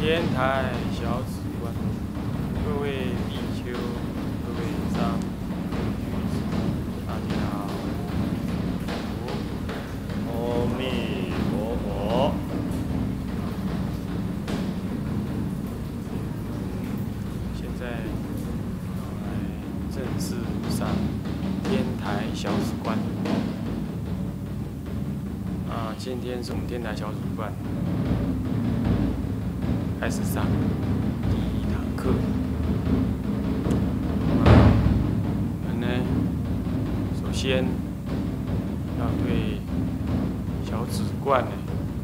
天台小止观，各位比丘、各位藏居士，大家好。阿弥陀佛。现在来正式上天台小止观。今天是我们天台小止观开始上第一堂课。我们呢，首先要对小止观呢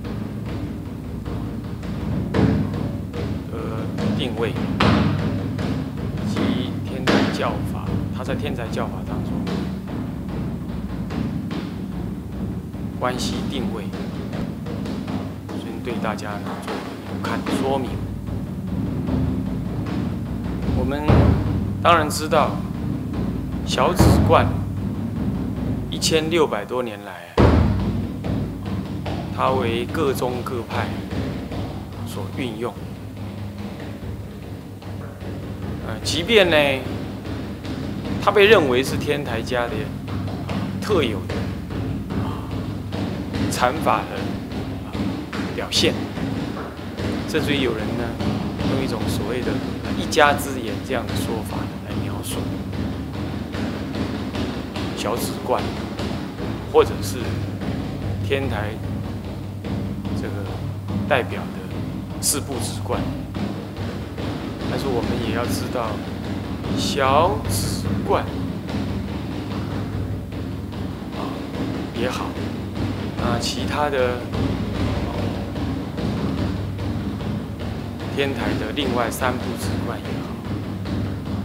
的定位，以及天台教法，它在天台教法当中关系定位，所以对大家呢做有看说明。我们当然知道，小止观1600多年来，它为各宗各派所运用。即便呢，它被认为是天台家的特有的禅法的表现，甚至于有人呢用一种所谓的一家之言这样的说法来描述小止观，或者是天台这个代表的四部止观。但是我们也要知道，小止观也好，其他的天台的另外3部止观也好，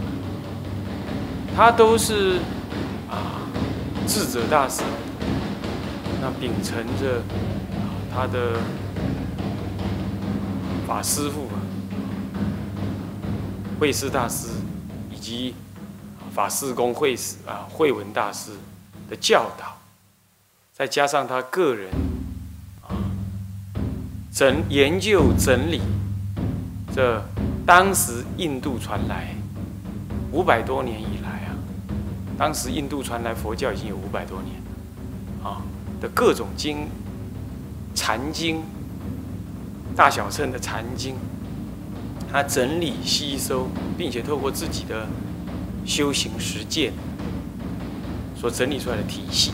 它都是智者大师那秉承着他的法师父慧师大师以及法师公慧文大师的教导，再加上他个人研究整理这当时印度传来500多年以来当时印度传来佛教已经有500多年的各种禅经，大小乘的禅经，他整理吸收，并且透过自己的修行实践所整理出来的体系。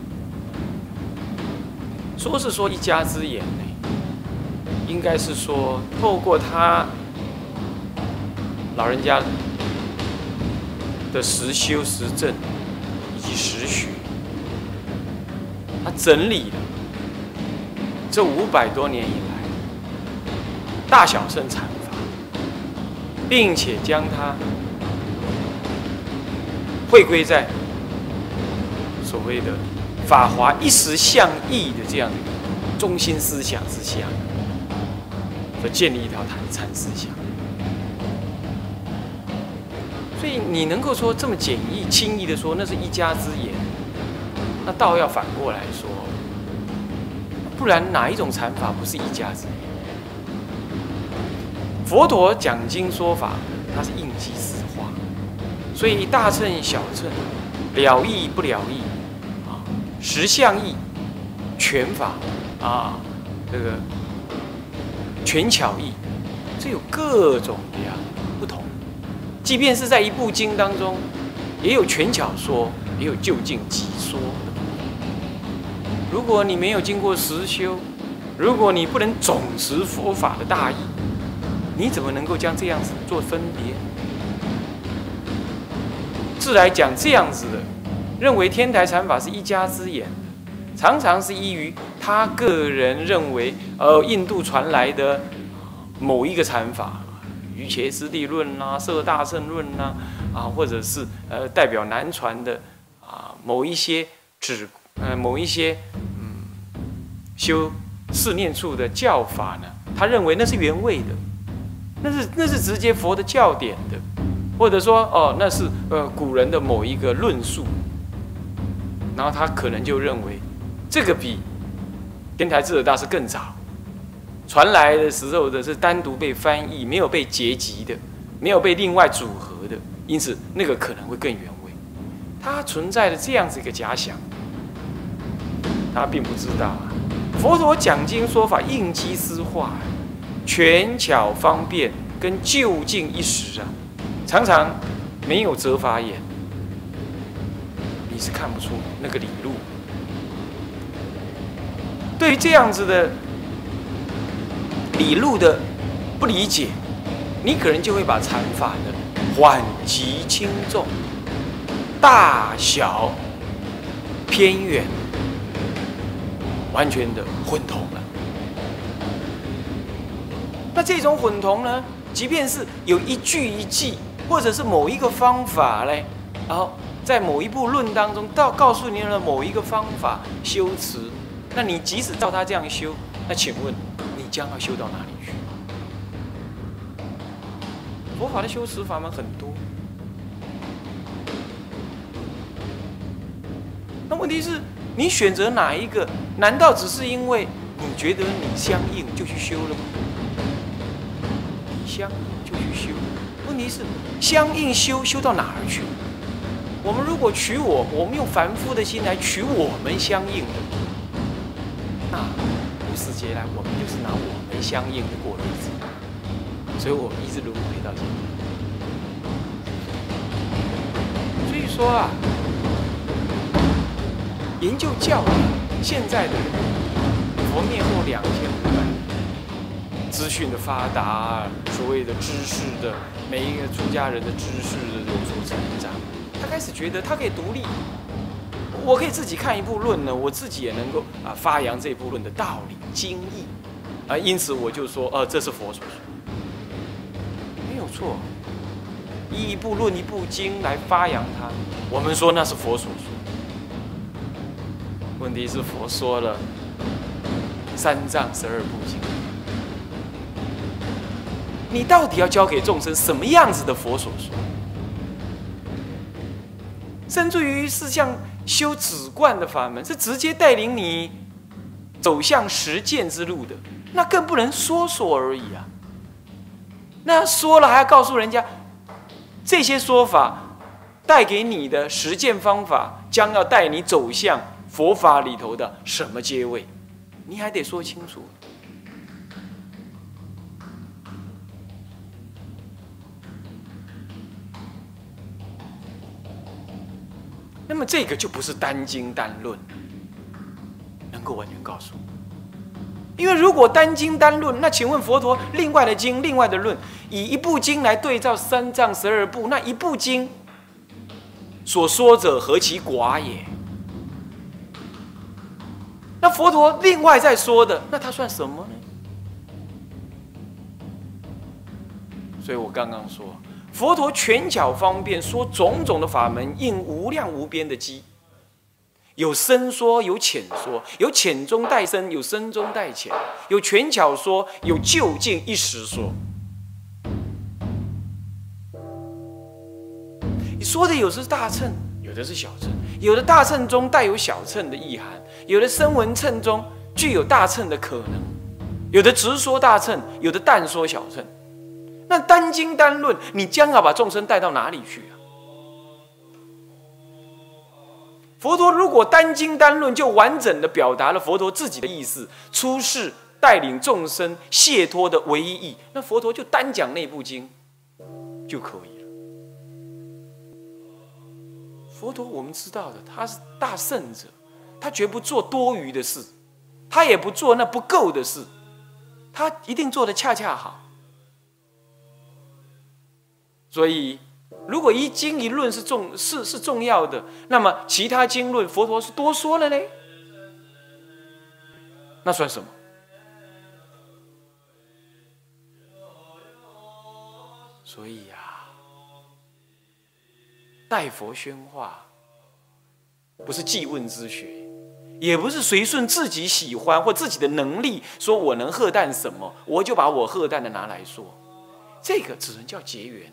说是说一家之言呢，应该是说透过他老人家的实修实证以及实学，他整理了这500多年以来大小乘禅法，并且将它汇归在所谓的法华一时相异的这样的一个中心思想之下，所建立一条禅思想。所以你能够说这么轻易的说那是一家之言，那倒要反过来说，不然哪一种禅法不是一家之言？佛陀讲经说法，它是应机实化，所以大乘小乘，了义不了义，实相义，全法这个全巧义，这有各种各样不同。即便是在一部经当中，也有全巧说，也有究竟即说。如果你没有经过实修，如果你不能总持佛法的大义，你怎么能够将这样子做分别？自来讲这样子的，认为天台禅法是一家之言，常常是依于他个人认为印度传来的某一个禅法。瑜伽师地论摄大乘论或者是代表南传的某一些修四念处的教法呢，他认为那是原味的，那是直接佛的教典的，或者说那是古人的某一个论述，然后他可能就认为这个比天台智者大师更早， 传来的时候的是单独被翻译，没有被结集的，没有被另外组合的，因此那个可能会更原味。它存在的这样子一个假想，他并不知道啊。佛陀讲经说法应机思化，权巧方便跟就近一时啊，常常没有折法眼，你是看不出那个理路。对于这样子的理路的不理解，你可能就会把禅法的缓急轻重、大小偏远，完全的混同了。那这种混同呢，即便是有一句一句，或者是某一个方法嘞，然后在某一部论当中告诉你了某一个方法修持，那你即使照他这样修，那请问你将要修到哪里去？佛法的修持法门很多，那问题是你选择哪一个？难道只是因为你觉得你相应就去修了吗？你相应就去修，问题是相应修到哪儿去？我们如果我们用凡夫的心来取我们相应的，那无始劫来我们就是拿我们相应的过日子，所以我们一直轮回到现在。所以说啊，研究教理，现在的佛灭后2500年，资讯的发达，所谓的知识的每一个出家人的知识的有所成长，他开始觉得他可以独立，我可以自己看一部论呢，我自己也能够发扬这部论的道理经义因此我就说这是佛所说，没有错，一部论一部经来发扬它，我们说那是佛所说。问题是佛说了3藏12部经，你到底要教给众生什么样子的佛所说？甚至于是像修止观的法门，是直接带领你走向实践之路的，那更不能说而已啊。那说了还要告诉人家，这些说法带给你的实践方法，将要带你走向佛法里头的什么阶位，你还得说清楚。那么这个就不是单经单论能够完全告诉我，因为如果单经单论，那请问佛陀另外的经、另外的论，以一部经来对照3藏12部，那一部经所说者何其寡也？那佛陀另外再说的，那它算什么呢？所以我刚刚说，佛陀权巧方便，说种种的法门，应无量无边的机，有深说，有浅说，有浅中带深，有深中带浅，有权巧说，有就近一时说。你说的有的是大乘，有的是小乘，有的大乘中带有小乘的意涵，有的声闻乘中具有大乘的可能，有的直说大乘，有的淡说小乘。那单经单论，你将要把众生带到哪里去啊？佛陀如果单经单论，就完整的表达了佛陀自己的意思，出世带领众生解脱的唯一义，那佛陀就单讲那部经就可以了。佛陀我们知道的，他是大圣者，他绝不做多余的事，他也不做那不够的事，他一定做得恰恰好。所以，如果一经一论是重要的，那么其他经论佛陀是多说了呢？那算什么？所以代佛宣化，不是记问之学，也不是随顺自己喜欢或自己的能力，说我能喝淡什么，我就把我喝淡的拿来说，这个只能叫结缘。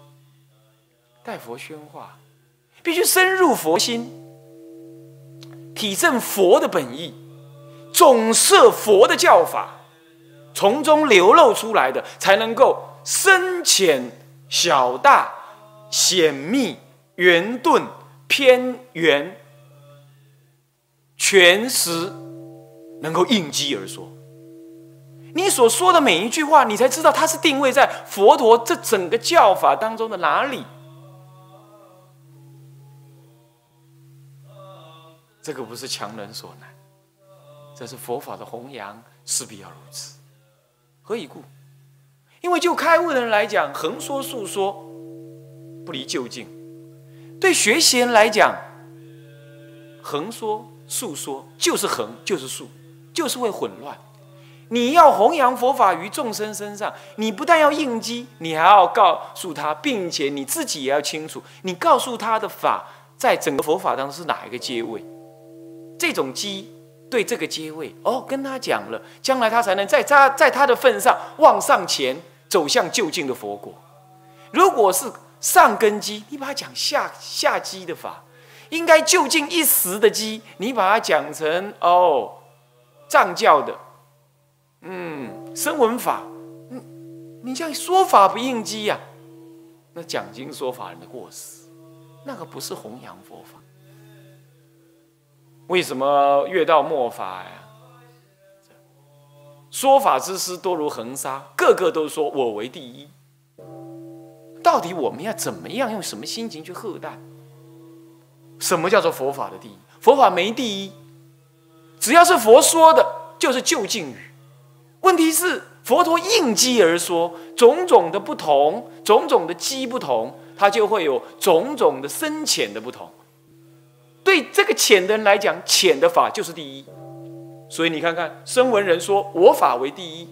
代佛宣化，必须深入佛心， 体证佛的本意，总摄佛的教法，从中流露出来的，才能够深浅小大、显密、圆顿、偏圆、全实，能够应机而说。你所说的每一句话，你才知道它是定位在佛陀这整个教法当中的哪里。这个不是强人所难，这是佛法的弘扬，势必要如此。何以故？因为就开悟的人来讲，横说竖说不离究竟；对学习人来讲，横说竖说就是横就是竖，就是会混乱。你要弘扬佛法于众生身上，你不但要应机，你还要告诉他，并且你自己也要清楚，你告诉他的法在整个佛法当中是哪一个阶位。这种机对这个阶位，跟他讲了，将来他才能在他的份上往上前，走向究竟的佛果。如果是上根基，你把它讲下基的法，应该就近一时的基，你把它讲成藏教的，声闻法，你这样说法不应机呀，那讲经说法人的过失，那个不是弘扬佛法。为什么越到末法呀？说法之师多如恒沙，个个都说我为第一。到底我们要怎么样用什么心情去喝淡？什么叫做佛法的第一？佛法没第一，只要是佛说的，就是究竟语。问题是佛陀应机而说，种种的不同，种种的机不同，它就会有种种的深浅的不同。对这个浅的人来讲，浅的法就是第一。所以你看看，声闻人说我法为第一，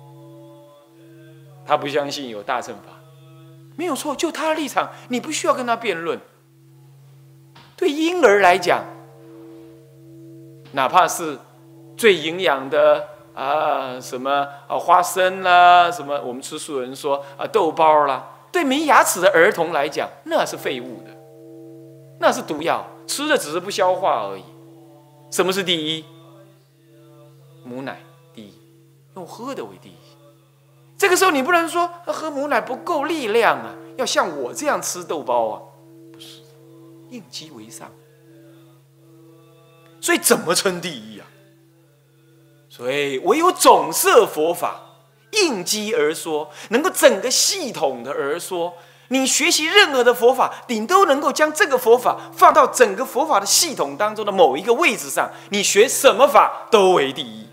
他不相信有大乘法，没有错，就他的立场，你不需要跟他辩论。对婴儿来讲，哪怕是最营养的什么花生啦，什么我们吃素人说豆包啦，对没牙齿的儿童来讲，那是废物的，那是毒药，吃的只是不消化而已。什么是第一？母奶第一，用喝的为第一。这个时候你不能说喝母奶不够力量啊，要像我这样吃豆包啊，不是，应机为上。所以怎么称第一啊？所以唯有总摄佛法，应机而说，能够整个系统的而说。你学习任何的佛法，你都能够将这个佛法放到整个佛法的系统当中的某一个位置上，你学什么法都为第一。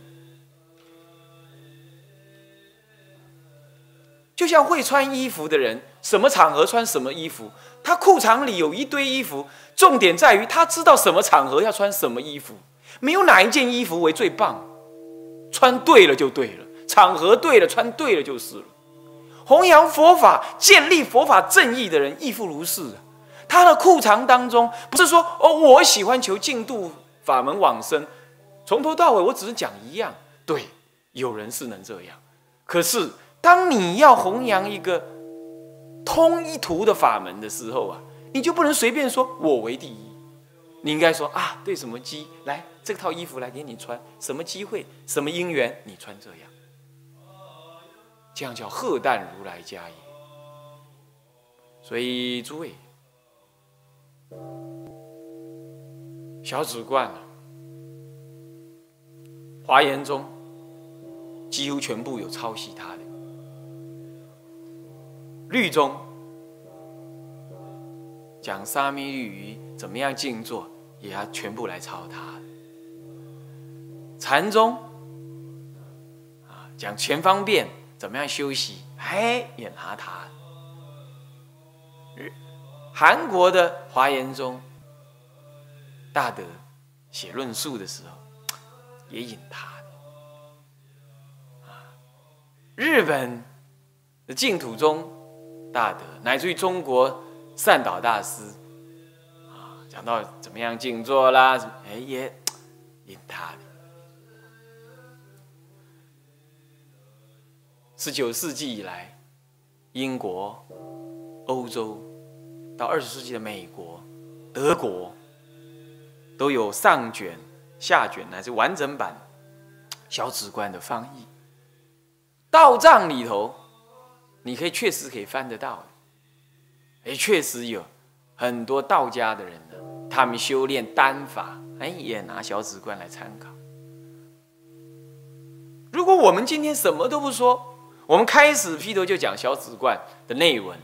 就像会穿衣服的人，什么场合穿什么衣服，他裤衩里有一堆衣服，重点在于他知道什么场合要穿什么衣服，没有哪一件衣服为最棒，穿对了就对了，场合对了，穿对了就是了。弘扬佛法、建立佛法正义的人亦复如是。他的裤衩当中，不是说我喜欢求净土法门往生，从头到尾我只是讲一样。对，有人是能这样。可是当你要弘扬一个通一途的法门的时候啊，你就不能随便说我为第一。你应该说对什么机来这套衣服来给你穿，什么机会、什么因缘，你穿这样。这样叫荷担如来家也。所以诸位，小止观华严中几乎全部有抄袭他的，律中讲沙弥律仪怎么样静坐，也要全部来抄他的。禅宗讲全方便怎么样休息，也拿他。韩国的华严宗大德写论述的时候，也引他的。日本的净土宗大德，乃至于中国善导大师讲到怎么样静坐啦，也引他的。19世纪以来，英国、欧洲到20世纪的美国、德国， 都有上卷、下卷乃至完整版小止观的翻译。道藏里头，你确实可以翻得到的。确实有很多道家的人呢，他们修炼丹法，也拿小止观来参考。如果我们今天什么都不说，我们开始劈头就讲小止观的内文，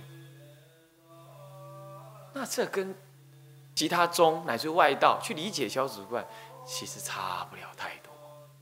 那这跟其他宗乃至外道去理解小止观，其实差不了太多。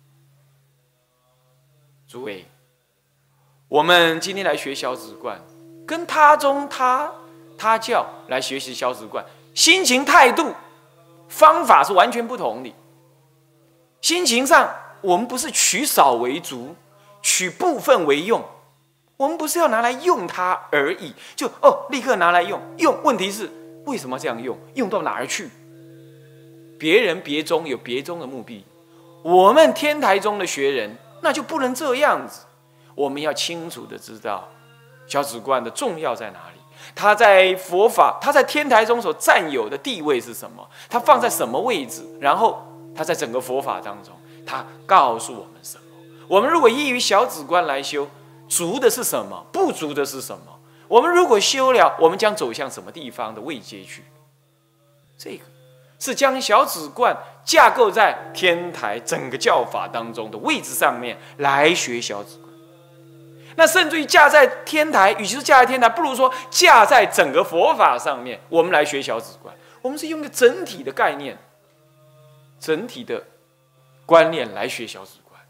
诸位，我们今天来学小止观，跟他宗他教来学习小止观，心情态度方法是完全不同的。心情上，我们不是取少为足，取部分为用，我们不是要拿来用它而已，就立刻拿来用。问题是为什么这样用？用到哪儿去？别人别宗有别宗的目的，我们天台宗的学人那就不能这样子。我们要清楚的知道小止观的重要在哪里，它在佛法，它在天台宗所占有的地位是什么，它放在什么位置，然后它在整个佛法当中，它告诉我们什么。我们如果依于小止观来修，足的是什么，不足的是什么，我们如果修了，我们将走向什么地方的位阶去。这个是将小止观架构在天台整个教法当中的位置上面来学小止观。那甚至于架在天台，与其说架在天台，不如说架在整个佛法上面，我们来学小止观。我们是用一个整体的概念、整体的观念来学小止观。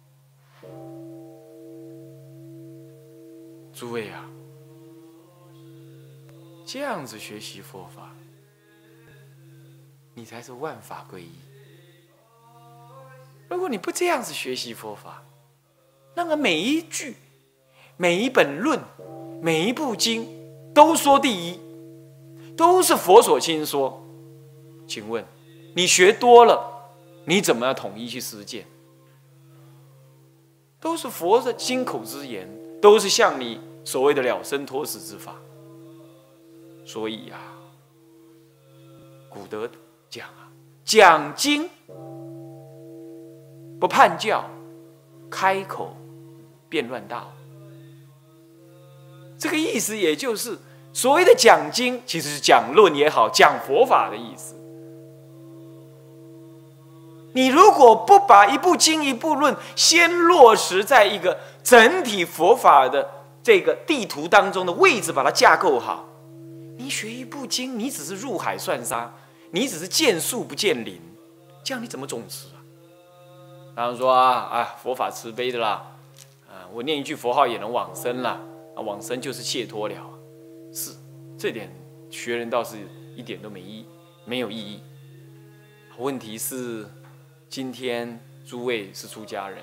诸位啊，这样子学习佛法，你才是万法归一。如果你不这样子学习佛法，那么每一句、每一本论、每一部经都说第一，都是佛所亲说。请问你学多了，你怎么样统一去实践？都是佛的金口之言，都是向你所谓的了生脱死之法。所以啊，古德讲啊，讲经不叛教，开口便乱道。这个意思也就是所谓的讲经，其实是讲论也好，讲佛法的意思。你如果不把一部经一部论先落实在一个整体佛法的这个地图当中的位置，把它架构好，你学一部经，你只是入海算沙，你只是见树不见林，这样你怎么种植啊？当然说佛法慈悲的啦，我念一句佛号也能往生啦，往生就是解脱了，是这点学人倒是一点都没有意义。问题是今天诸位是出家人，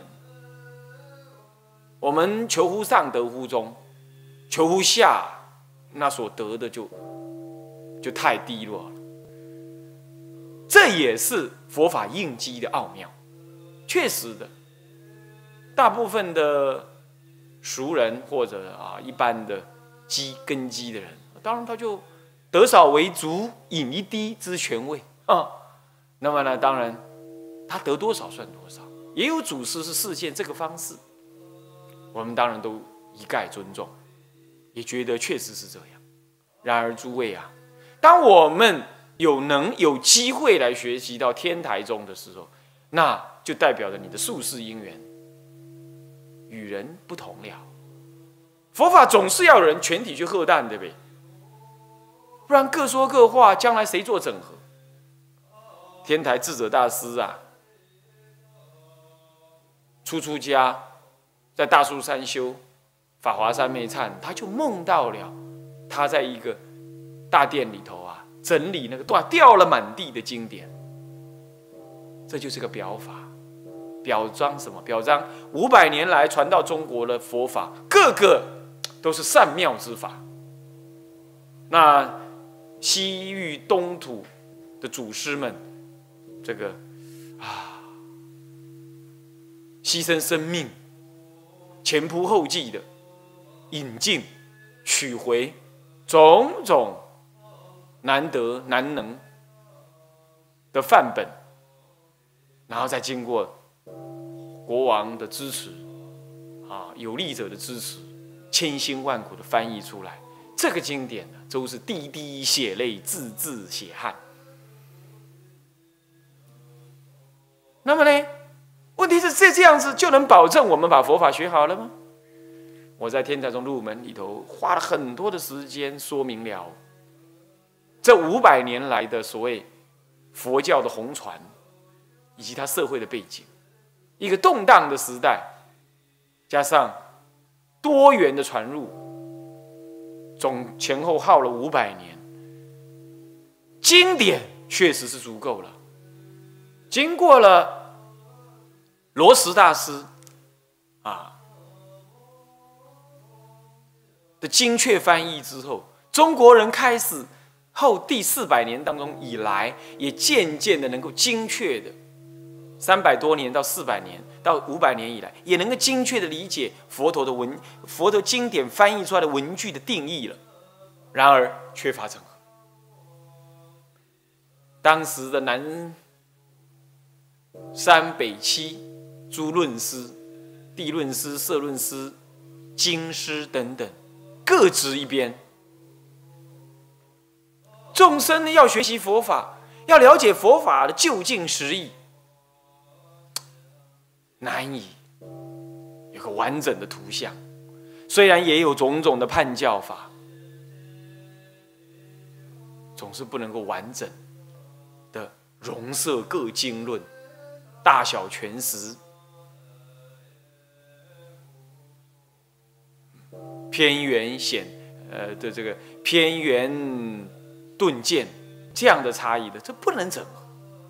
我们求乎上得乎中，求乎下，那所得的就太低落了。这也是佛法应机的奥妙。确实的，大部分的俗人或者一般的根基的人，当然他就得少为足，饮一滴知全味那么呢，当然他得多少算多少。也有祖师是示现这个方式，我们当然都一概尊重，也觉得确实是这样。然而诸位啊，当我们有机会来学习到天台宗的时候，那就代表着你的宿世因缘与人不同了。佛法总是要有人全体去喝淡，对不对？不然各说各话，将来谁做整合？天台智者大师出家，在大树山修法华三昧忏，他就梦到了他在一个大殿里头整理那个掉了满地的经典。这就是个表法，表彰什么？表彰500年来传到中国的佛法，个个都是善妙之法。那西域东土的祖师们，这个牺牲生命，前仆后继的引进、取回种种难得难能的范本，然后再经过国王的支持，有力者的支持，千辛万苦的翻译出来。这个经典呢，都是滴滴血泪，字字血汗。那么呢，问题是这样子就能保证我们把佛法学好了吗？我在《天台宗入门》里头花了很多的时间说明了这500年来的所谓佛教的红传，以及它社会的背景，一个动荡的时代，加上多元的传入，总前后耗了500年，经典确实是足够了。经过了罗什大师的精确翻译之后，中国人开始后第400年当中以来，也渐渐的能够精确的300多年到400年到500年以来，也能够精确的理解佛陀经典翻译出来的文句的定义了。然而缺乏整合。当时的南山北七诸论师、地论师、摄论师、经师等等，各执一边。众生呢，要学习佛法，要了解佛法的究竟实义，难以有个完整的图像。虽然也有种种的判教法，总是不能够完整的容摄各经论，大小全实，偏圆的这个偏圆顿渐这样的差异的，这不能整合。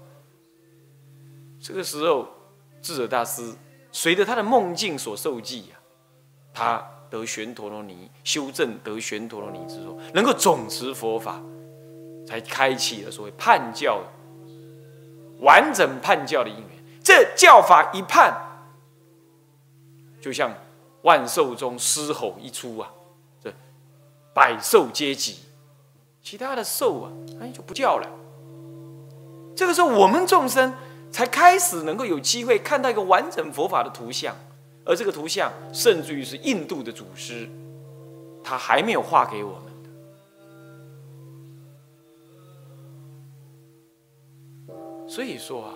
这个时候，智者大师随着他的梦境所受记他得旋陀罗尼，修正得旋陀罗尼之后，能够总持佛法，才开启了所谓判教完整判教的因缘。这教法一判，就像万兽中狮吼一出这百兽皆急，其他的兽就不叫了。这个时候，我们众生才开始能够有机会看到一个完整佛法的图像，而这个图像甚至于是印度的祖师他还没有画给我们的。所以说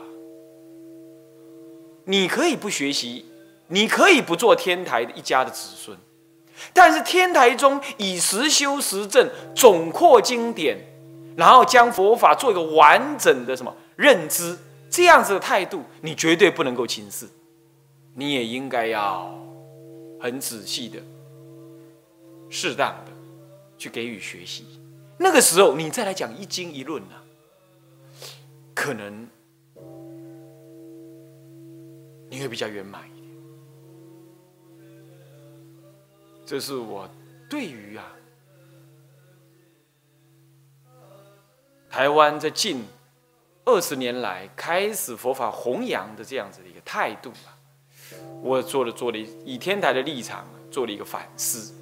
你可以不学习，你可以不做天台的一家的子孙，但是天台中以实修实证，总括经典，然后将佛法做一个完整的认知，这样子的态度，你绝对不能够轻视，你也应该要很仔细的、适当的去给予学习。那个时候，你再来讲一经一论可能你会比较圆满一点。这是我对于台湾在近20年来开始佛法弘扬的这样子的一个态度我做了以天台的立场做了一个反思。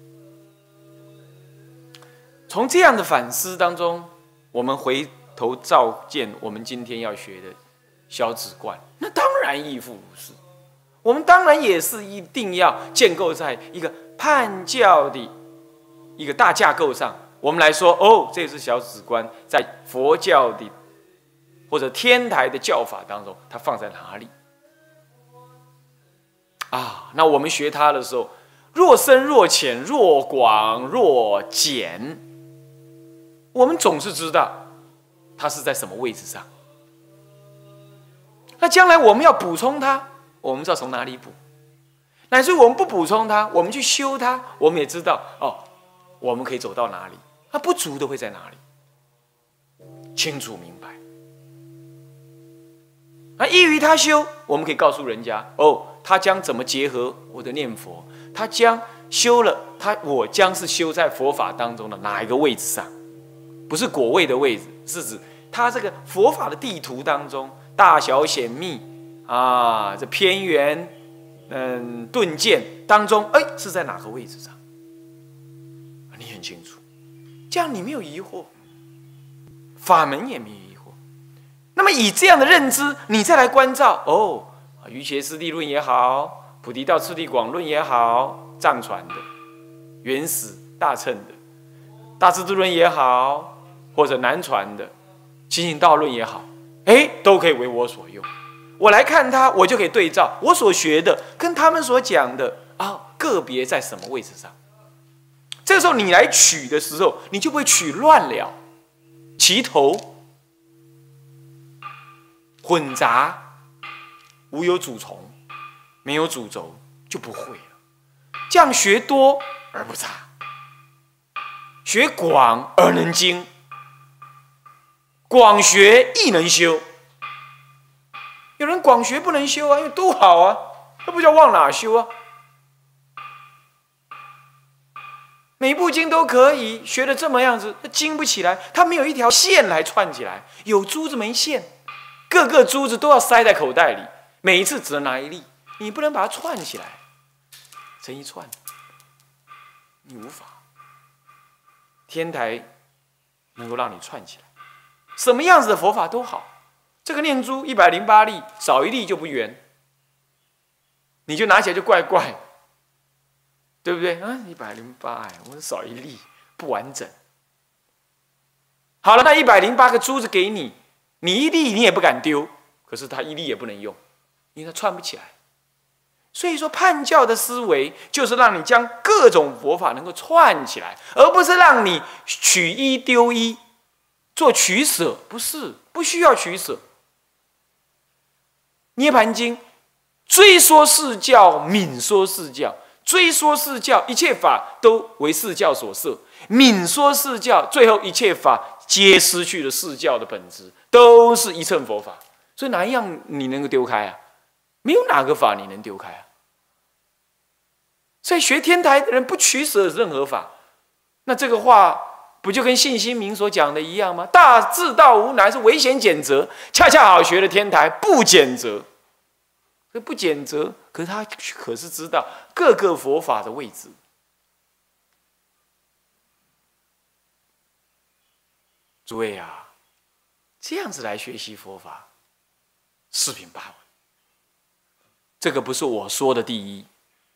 从这样的反思当中，我们回头照见我们今天要学的小止观，那当然亦复如是。我们当然也是一定要建构在一个判教的一个大架构上。我们来说，这是小止观在佛教的或者天台的教法当中，它放在哪里？那我们学它的时候，若深若浅，若广若简，我们总是知道它是在什么位置上。那将来我们要补充它，我们知道从哪里补，乃至我们不补充它，我们去修它，我们也知道我们可以走到哪里，它不足的会在哪里，清楚明白。依于他修，我们可以告诉人家他将怎么结合我的念佛，他将修了我将是修在佛法当中的哪一个位置上，不是果位的位置，是指他这个佛法的地图当中大小显密这偏圆顿渐当中是在哪个位置上，你很清楚，这样你没有疑惑，法门也没有疑惑。 那么以这样的认知，你再来关照哦，瑜伽师地论也好，菩提道次第广论也好，藏传的、原始大乘的、大智度论也好，或者南传的起行道论也好，都可以为我所用。我来看它，我就可以对照我所学的跟他们所讲的个别在什么位置上。这个时候你来取的时候，你就不会取乱了，齐头混杂，无有主从，没有主轴，就不会了。这样学多而不杂，学广而能精，广学亦能修。有人广学不能修啊，因为都好啊，那不叫往哪修啊？每部经都可以学的这么样子，它经不起来，它没有一条线来串起来，有珠子没线，各个珠子都要塞在口袋里，每一次只能拿一粒，你不能把它串起来，成一串，你无法。天台能够让你串起来，什么样子的佛法都好。这个念珠108粒，少一粒就不圆，你就拿起来就怪怪，对不对？108，我少一粒不完整。好了，那108个珠子给你，你一粒你也不敢丢，可是它一粒也不能用，因为它串不起来。所以说，叛教的思维就是让你将各种佛法能够串起来，而不是让你取一丢一，做取舍，不是，不需要取舍。涅盘经追说释教，泯说释教。追说释教，一切法都为释教所摄；泯说释教，最后一切法皆失去了释教的本质，都是一乘佛法。所以哪一样你能够丢开啊？没有哪个法你能丢开啊！所以学天台的人不取舍任何法，那这个话不就跟信心明所讲的一样吗？大智道无难，是唯显简则，恰恰好学了天台不简则。不简则，可是他可是知道各个佛法的位置。诸位啊，这样子来学习佛法，四平八稳。这个不是我说的第一，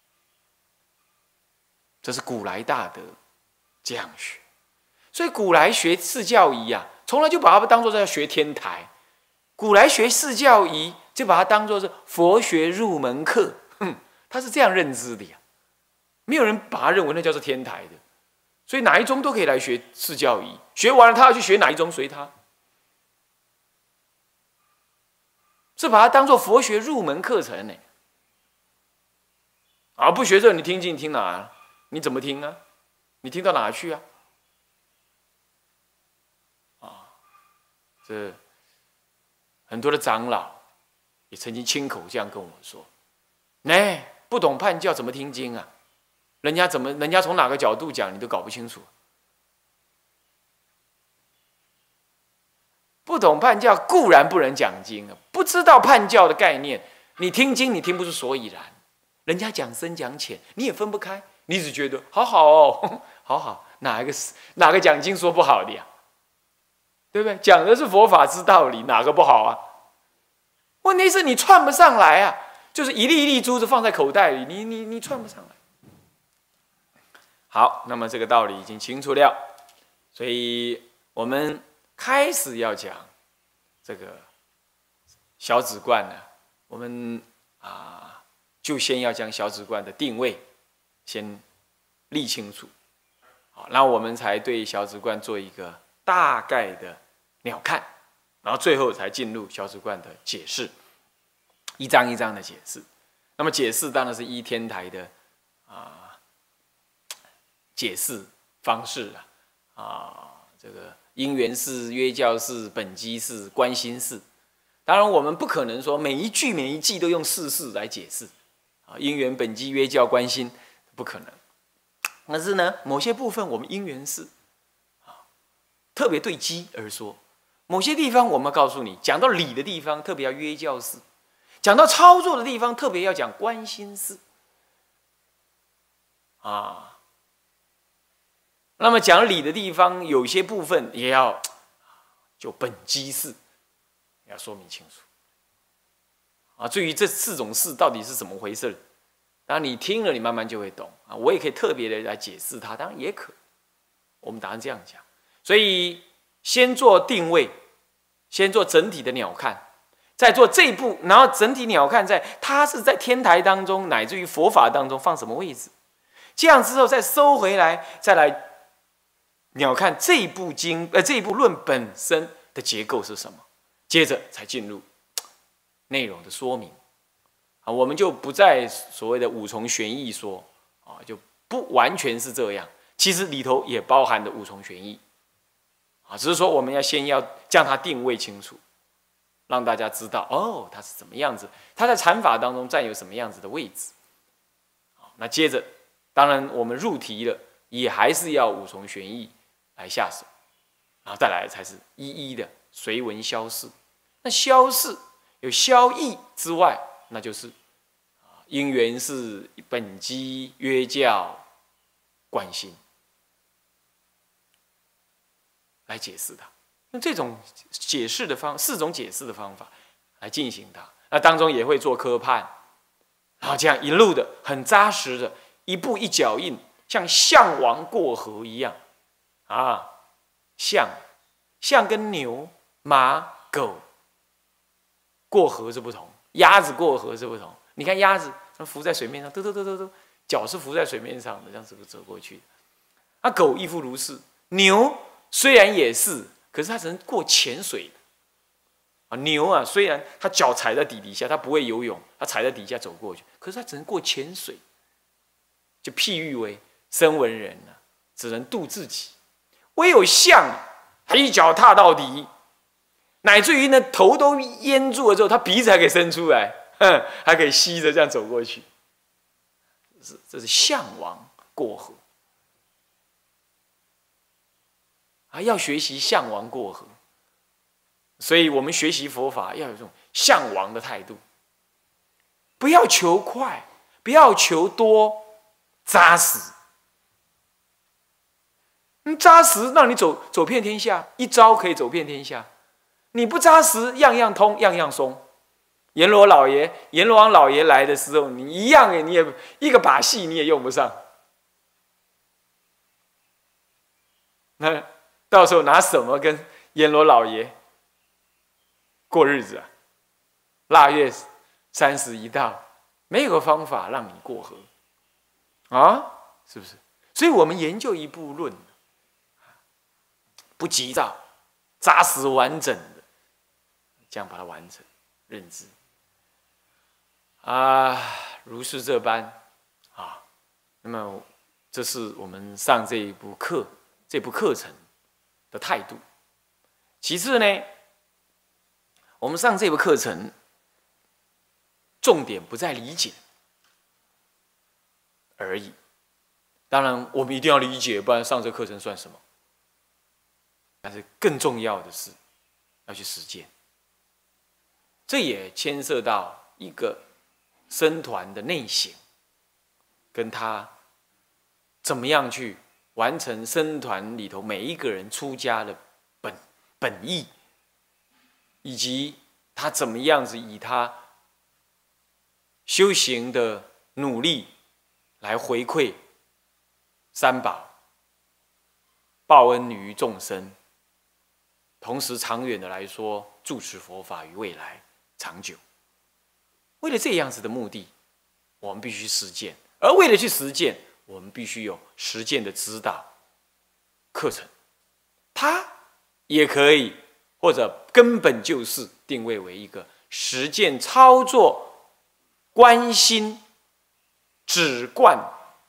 这是古来大德这样学。所以古来学释教仪啊，从来就把它当作是要学天台。古来学释教仪，就把它当作是佛学入门课，他是这样认知的呀。没有人把它认为那叫做天台的，所以哪一宗都可以来学释教仪，学完了他要去学哪一宗随他，是把它当作佛学入门课程呢。不学这你听经听哪？你怎么听啊？你听到哪去啊？这很多的长老也曾经亲口这样跟我说：“不懂叛教怎么听经啊？人家从哪个角度讲你都搞不清楚。不懂叛教固然不能讲经啊，不知道叛教的概念，你听经你听不出所以然。人家讲深讲浅，你也分不开，你只觉得好好哦，好好，哪个讲经说不好的呀？对不对？讲的是佛法之道理，哪个不好啊？问题是你串不上来啊，就是一粒一粒珠子放在口袋里，你串不上来。好，那么这个道理已经清楚了，所以我们开始要讲这个小止观呢，我们就先要将小止观的定位先立清楚，好，那我们才对小止观做一个大概的鸟瞰，然后最后才进入小止观的解释，一章一章的解释。那么解释当然是依天台的解释方式这个因缘式、约教式、本机式、观心式。当然我们不可能说每一句每一句都用式来解释因缘、本机、约教、观心，不可能。但是呢，某些部分我们因缘式特别对机而说，某些地方我们告诉你，讲到理的地方特别要约教式，讲到操作的地方特别要讲观心式那么讲理的地方有些部分也要就本机式， 要说明清楚。啊，至于这4种事到底是怎么回事，当然你听了，你慢慢就会懂啊。我也可以特别的来解释它，当然也可。我们打算这样讲，所以先做定位，先做整体的鸟瞰，再做这一步，然后整体鸟瞰它是在天台当中，乃至于佛法当中放什么位置，这样之后再收回来，再来鸟瞰这一部这一部论本身的结构是什么，接着才进入内容的说明。啊，我们就不再所谓的五重玄义说啊，就不完全是这样。其实里头也包含着五重玄义，啊，只是说我们先要将它定位清楚，让大家知道哦，它是怎么样子，它在禅法当中占有什么样子的位置。那接着，当然我们入题了，也还是要五重玄义来下手，然后再来才是一一的随文消释。那消释有消义之外，那就是因缘是本机约教观心。来解释它，用这种解释的4种解释的方法来进行它。那当中也会做科判，然后这样一路的很扎实的，一步一脚印，像象王过河一样啊。象跟牛、马、狗过河是不同，鸭子过河是不同。你看鸭子它浮在水面上，嘟，脚是浮在水面上的，这样子走过去。那狗亦复如是，牛。虽然也是，可是它只能过浅水的啊。牛啊，虽然它脚踩在底下，它不会游泳，它踩在底下走过去，可是它只能过浅水，就譬喻为声闻人啊，只能度自己。唯有象，他一脚踏到底，乃至于呢头都淹住了之后，他鼻子还可以伸出来，还可以吸着这样走过去。这是象王过河。要学习向王过河，所以我们学习佛法要有这种向王的态度，不要求快，不要求多，扎实。扎实让你走遍天下，一招可以走遍天下。你不扎实，样样通，样样松。阎罗王老爷来的时候，你一样你也一个把戏你也用不上。那到时候拿什么跟阎罗老爷过日子啊？腊月30一到，没有个方法让你过河啊，是不是？所以我们研究一部论，不急躁，扎实完整的，这样把它完成认知啊，如是这般啊。那么这是我们上这部课程的态度。其次呢，我们上这部课程，重点不在理解而已。当然，我们一定要理解，不然上这课程算什么？但是更重要的是，要去实践。这也牵涉到一个僧团的内省，跟他怎么样去完成僧团里头每一个人出家的本意，以及他怎么样子以他修行的努力来回馈三宝，报恩于众生，同时长远的来说，住持佛法于未来长久。为了这样子的目的，我们必须实践，而为了去实践，我们必须有实践的指导课程。它也可以，或者根本就是定位为一个实践操作、观心、止观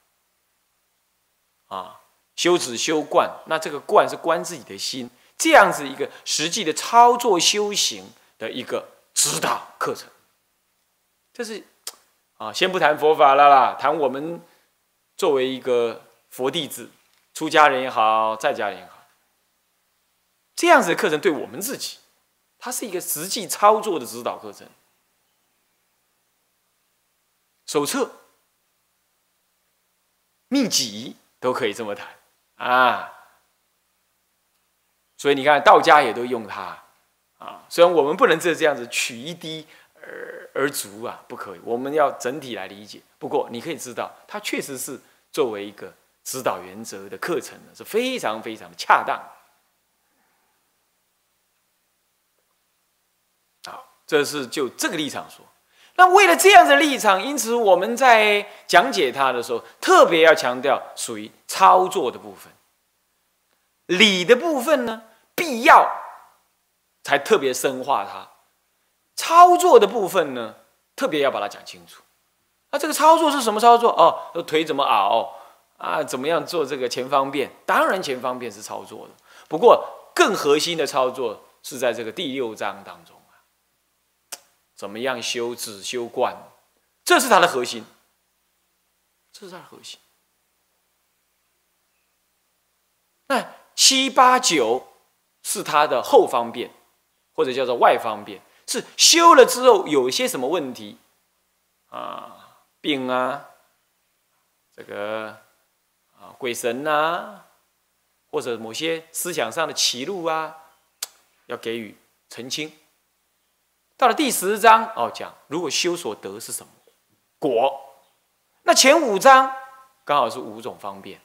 啊，修止修观。那这个观是观自己的心，这样子一个实际的操作修行的一个指导课程。这是啊，先不谈佛法了啦，谈我们作为一个佛弟子，出家人也好，在家人也好。这样子的课程对我们自己，它是一个实际操作的指导课程。手册、秘籍都可以这么谈啊。所以你看，道家也都用它啊。虽然我们不能这样子取一滴而足啊，不可以，我们要整体来理解。不过你可以知道，它确实是作为一个指导原则的课程呢，是非常非常的恰当。好，这是就这个立场说。那为了这样的立场，因此我们在讲解它的时候，特别要强调属于操作的部分，理的部分呢，必要才特别深化它。操作的部分呢，特别要把它讲清楚。那这个操作是什么操作？哦，腿怎么熬啊？怎么样做这个前方便？当然前方便是操作的，不过更核心的操作是在这个第6章当中啊。怎么样修止、修观，这是它的核心，这是它的核心。那7、8、9是它的后方便，或者叫做外方便。是修了之后有一些什么问题啊，病啊，这个鬼神啊，或者某些思想上的歧路啊，要给予澄清。到了第10章讲如果修所得是什么果，那前5章刚好是5种方便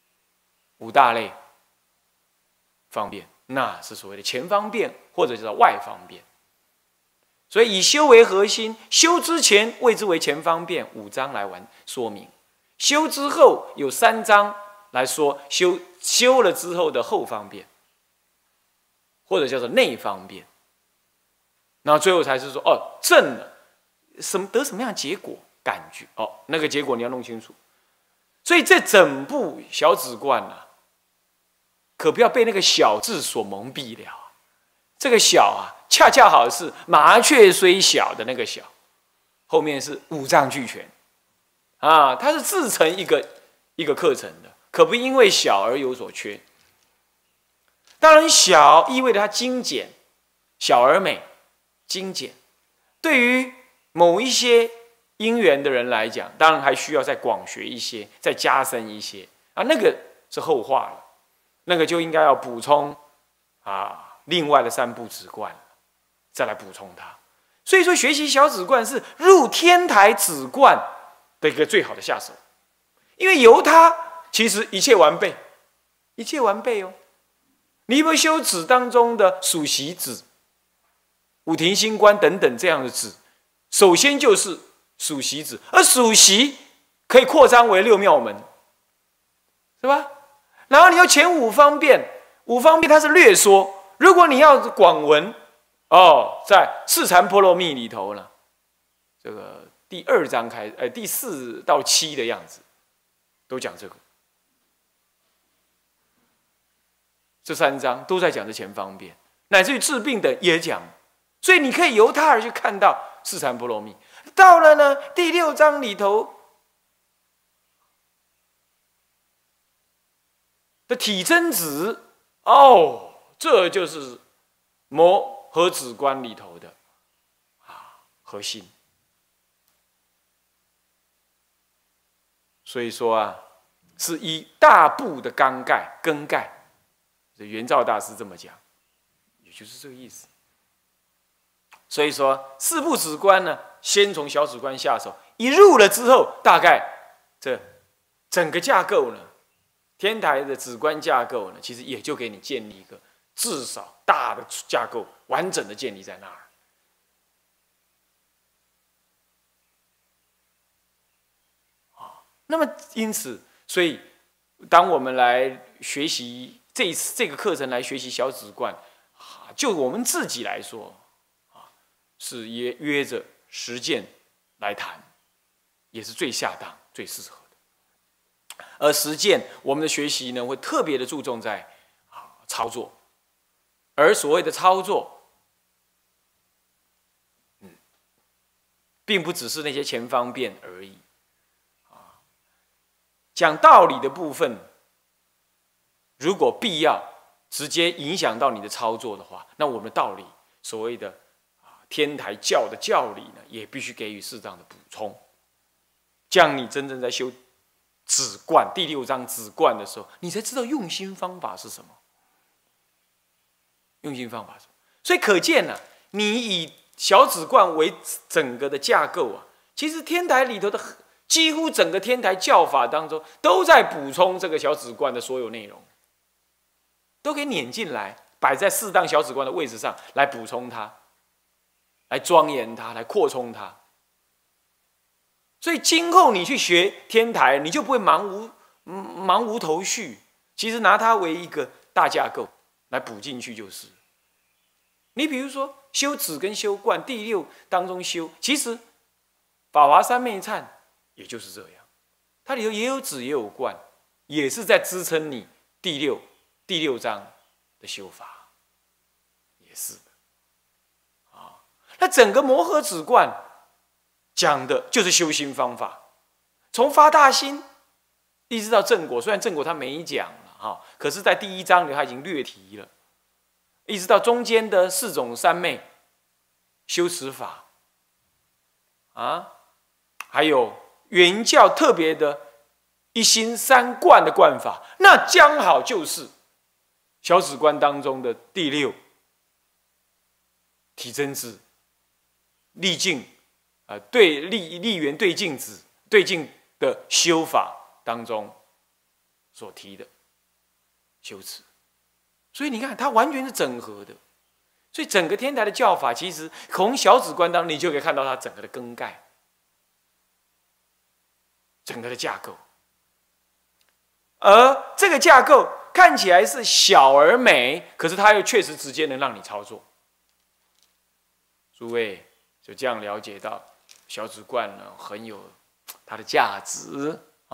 ，5大类方便，那是所谓的前方便，或者叫做外方便。所以以修为核心，修之前谓之为前方便，5章来说明；修之后有3章来说修了之后的后方便，或者叫做内方便。然后最后才是说证了得什么样的结果感觉那个结果你要弄清楚。所以这整部小止观啊，可不要被那个小字所蒙蔽了。这个小啊，恰恰好是麻雀虽小的那个小，后面是5脏俱全啊，它是自成一个课程的，可不因为小而有所缺。当然，小意味着它精简，小而美，精简。对于某一些因缘的人来讲，当然还需要再广学一些，再加深一些啊，那个是后话了，那个就应该要补充另外的3部止观，再来补充它。所以说，学习小止观是入天台止观的一个最好的下手，因为由它其实一切完备，一切完备哦。你不修止当中的属习止、五停心观等等这样的止，首先就是属习止，而属习可以扩张为6妙门，是吧？然后你要前5方便，5方便它是略说。如果你要广文，在四禅波罗蜜里头呢，这个第2章第4到7的样子，都讲这个。这3章都在讲这前方便，乃至于治病的也讲，所以你可以由它而去看到四禅波罗蜜。到了呢第6章里头的体真止，这就是摩诃止观里头的核心。所以说是以大部的根盖，元照大师这么讲，也就是这个意思。所以说4部止观呢，先从小止观下手，一入了之后，大概这整个架构呢，天台的止观架构呢，其实也就给你建立一个至少大的架构，完整的建立在那儿。那么因此，所以当我们来学习这个课程来学习小止观，就我们自己来说，是约着实践来谈，也是最恰当、最适合的。而实践我们的学习呢，会特别的注重在操作，而所谓的操作，并不只是那些前方便而已。讲道理的部分，如果必要直接影响到你的操作的话，那我们的道理，所谓的天台教的教理呢，也必须给予适当的补充，这样你真正在修止观第6章止观的时候，你才知道用心方法是什么。用心方法是什么？ 所以可见啊，你以小止观为整个的架构啊，其实天台里头的几乎整个天台教法当中，都在补充这个小止观的所有内容，都给撵进来，摆在适当小止观的位置上来补充它，来庄严它，来扩充它。所以今后你去学天台，你就不会茫无头绪。其实拿它为一个大架构来补进去就是。你比如说修止跟修观，第六当中修，其实法华三昧忏也就是这样，它里头也有止也有观，也是在支撑你第六章的修法，也是的。啊，那整个摩诃止观讲的就是修心方法，从发大心一直到正果，虽然正果他没讲了哈，可是在第一章里他已经略提了，一直到中间的四种三昧修持法啊，还有原教特别的一心三观的观法，那将好就是小止观当中的第六体真智历境对立缘对境子对境的修法当中所提的修持，所以你看它完全是整合的。所以整个天台的教法，其实从小止观当中你就可以看到它整个的根概，整个的架构。而这个架构看起来是小而美，可是它又确实直接能让你操作。诸位就这样了解到小止观呢，很有它的价值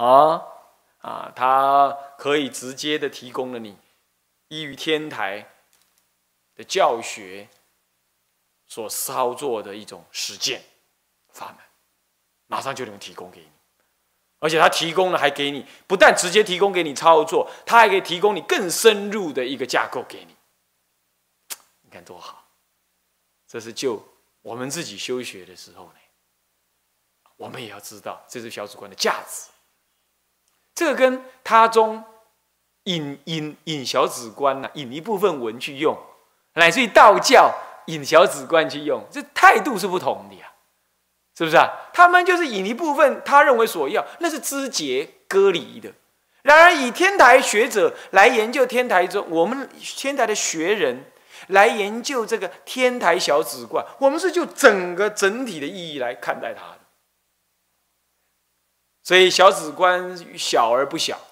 它可以直接的提供了你依于天台的教学所操作的一种实践法门，马上就能提供给你。而且他提供了，还给你不但直接提供给你操作，他还可以提供你更深入的一个架构给你。你看多好！这是就我们自己修学的时候呢，我们也要知道这是小止观的价值。这个跟他中引小止观呢，引一部分文去用，乃至于道教引小止观去用，这态度是不同的呀。是不是啊？他们就是引一部分他认为所要，那是枝节割离的。然而以天台学者来研究天台中，我们天台的学人来研究这个天台小止观，我们是就整体的意义来看待它的。所以小止观小而不小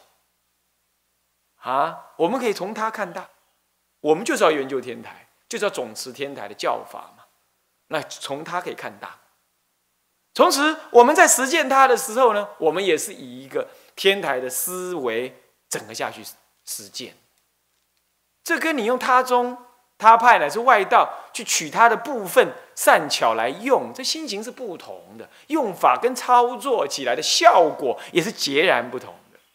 我们可以从它看大。我们就是要研究天台，就是要总持天台的教法嘛。那从它可以看大。从此，我们在实践它的时候呢，我们也是以一个天台的思维整个下去实践。这跟你用他宗、他派乃至外道去取它的部分善巧来用，这心情是不同的，用法跟操作起来的效果也是截然不同的。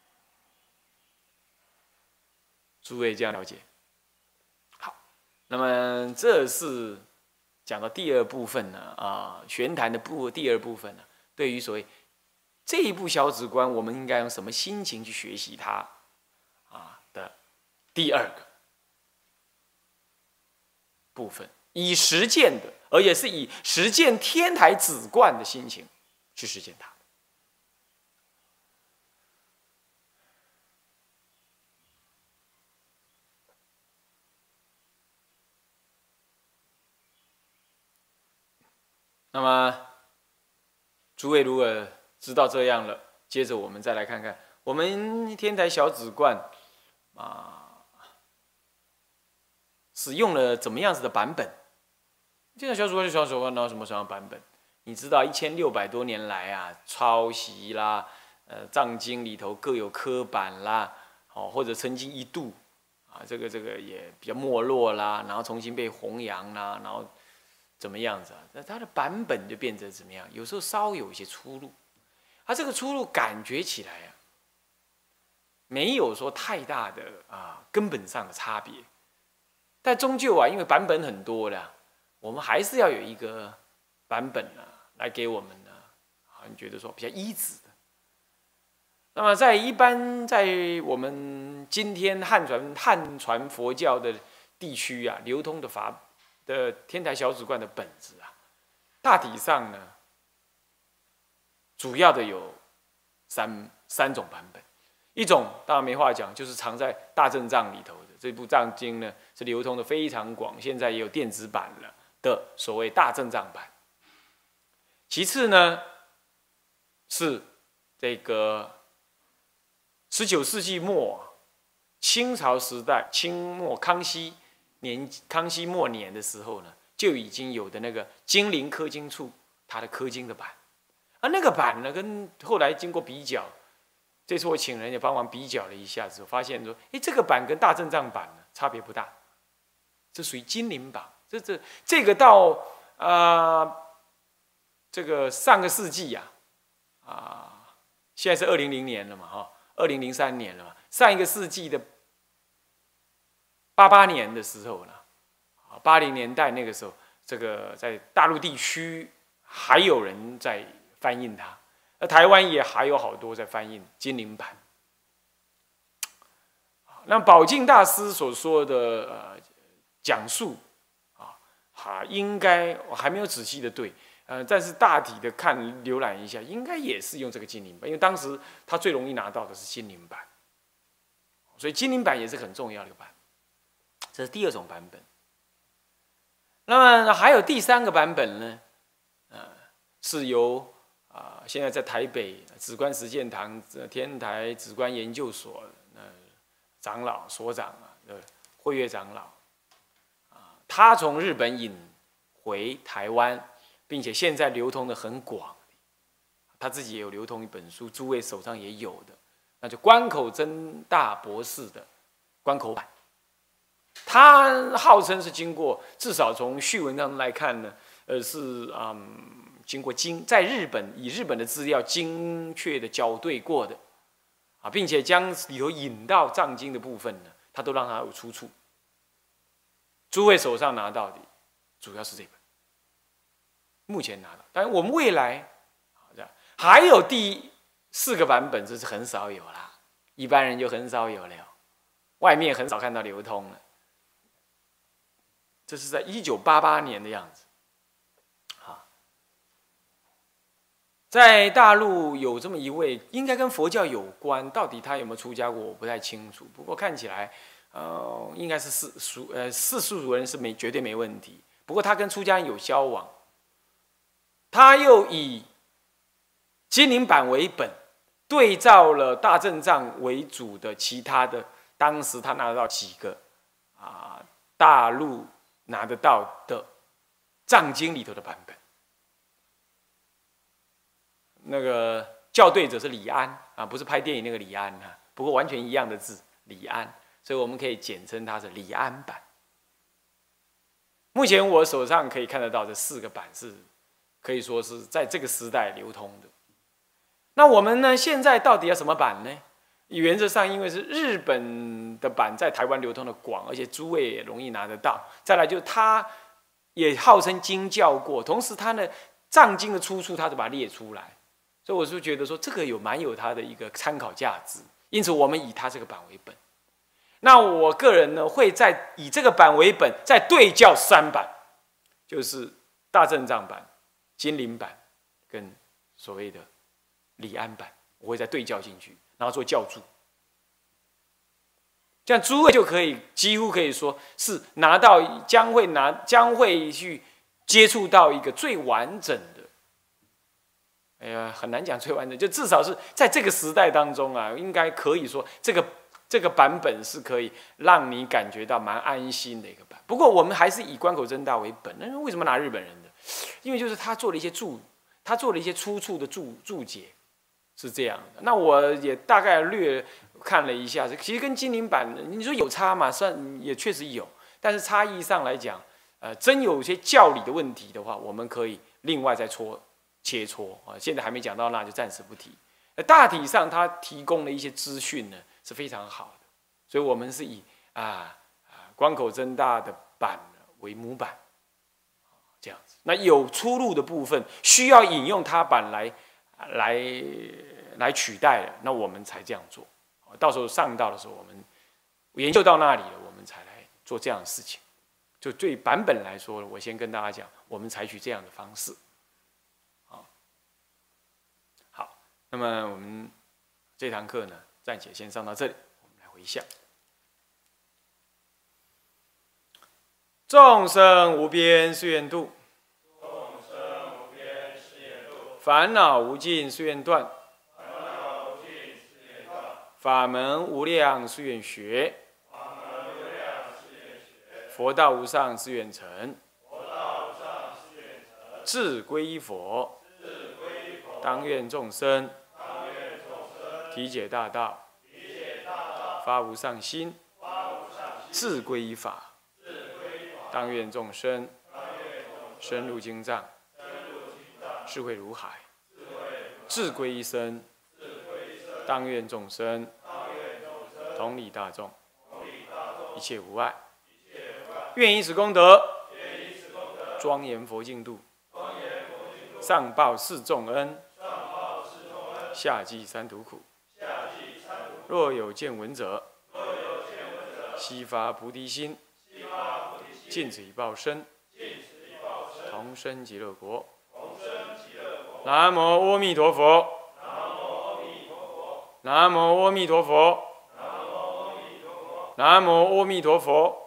诸位这样了解？好，那么这是讲到第二部分呢，玄谈的第二部分呢，对于所谓这一部小止观，我们应该用什么心情去学习它的第二个部分，以实践的，而且是以实践天台止观的心情去实践它。那么，诸位如果知道这样了，接着我们再来看看我们天台小止观使用了怎么样子的版本。天台小止观就小止观，然后什么版本？你知道1600多年来抄袭啦，藏经里头各有刻版啦，或者曾经一度这个也比较没落啦，然后重新被弘扬啦，然后怎么样子那它的版本就变成怎么样？有时候稍有一些出入，这个出入感觉起来没有说太大的根本上的差别，但终究因为版本很多了，我们还是要有一个版本来给我们你觉得说比较依止的。那么在我们今天汉传佛教的地区流通的的天台小止观的本子啊，大体上呢，主要的有三种版本。一种当然没话讲，就是藏在大正藏里头的这部藏经呢，是流通的非常广，现在也有电子版了的所谓大正藏版。其次呢，是这个19世纪末清朝时代清末康熙末年的时候呢，就已经有的那个金陵刻经处它的刻经的版，而那个版呢，跟后来经过比较。这次我请人也帮忙比较了一下之后，发现说，这个版跟大正藏版呢差别不大，这属于金陵版。这个到这个上个世纪现在是2000年了嘛，2003年了嘛，上一个世纪的88年的时候呢，80年代那个时候，这个在大陆地区还有人在翻印它。台湾也还有好多在翻印金陵版。那宝镜大师所说的讲述应该我还没有仔细的对，但是大体的浏览一下，应该也是用这个金陵版，因为当时他最容易拿到的是金陵版，所以金陵版也是很重要的一个版。这是第二种版本。那么还有第三个版本呢，是由现在在台北止观实践堂天台止观研究所长老所长慧月长老他从日本引回台湾，并且现在流通的很广，他自己也有流通一本书，诸位手上也有的，那就关口真大博士的关口版。他号称是经过，至少从序文当中来看呢，是经过在日本以日本的资料精确的校对过的并且将里头引到藏经的部分呢，他都让它有出处。诸位手上拿到的主要是这本，目前拿到，当然我们未来还有第4个版本，这是很少有啦，一般人就很少有了，外面很少看到流通了。这是在1988年的样子。在大陆有这么一位，应该跟佛教有关，到底他有没有出家过，我不太清楚。不过看起来，应该是世俗人是绝对没问题。不过他跟出家人有交往，他又以金陵版为本，对照了大正藏为主的其他的，当时他拿得到几个大陆拿得到的藏经里头的版本。那个校对者是李安不是拍电影那个李安不过完全一样的字李安，所以我们可以简称它是李安版。目前我手上可以看得到这4个版是可以说是在这个时代流通的。那我们呢，现在到底要什么版呢？原则上因为是日本的版在台湾流通的广，而且诸位也容易拿得到，再来就是它也号称经校过，同时它呢藏经的出处它就把它列出来，所以我就觉得说这个蛮有它的一个参考价值，因此我们以它这个版为本。那我个人呢会再以这个版为本，再对校3版，就是大正藏版、金陵版跟所谓的李安版，我会再对校进去，然后做校注。这样诸位就可以几乎可以说是拿到将会去接触到一个最完整的，很难讲最完整，就至少是在这个时代当中应该可以说这个版本是可以让你感觉到蛮安心的一个版。不过我们还是以关口真大为本。那为什么拿日本人的？因为就是他做了一些出处的注解，是这样的。那我也大概略看了一下，其实跟金陵版你说有差嘛？算也确实有，但是差异上来讲，真有些教理的问题的话，我们可以另外再切磋现在还没讲到那，就暂时不提。大体上他提供的一些资讯呢是非常好的，所以我们是以关口真大的版为母版，这样子。那有出入的部分需要引用他版来取代的，那我们才这样做。到时候上道的时候，我们研究到那里了，我们才来做这样的事情。 就对版本来说，我先跟大家讲，我们采取这样的方式。好，那么我们这堂课呢，暂且先上到这里，我们来回向。众生无边誓愿度，烦恼无尽誓愿断，法门无量誓愿学，佛道无上誓愿成，志归依佛，当愿众生体解大道，发无上心，志归依法，当愿众生深入经藏，智慧如海，志归一生，当愿众生同理大众，一切无碍。愿以此功德，庄严佛净土，上报四重恩，下济三途苦。若有见闻者，悉发菩提心，尽此一报身，同生极乐国。南无阿弥陀佛。南无阿弥陀佛。南无阿弥陀佛。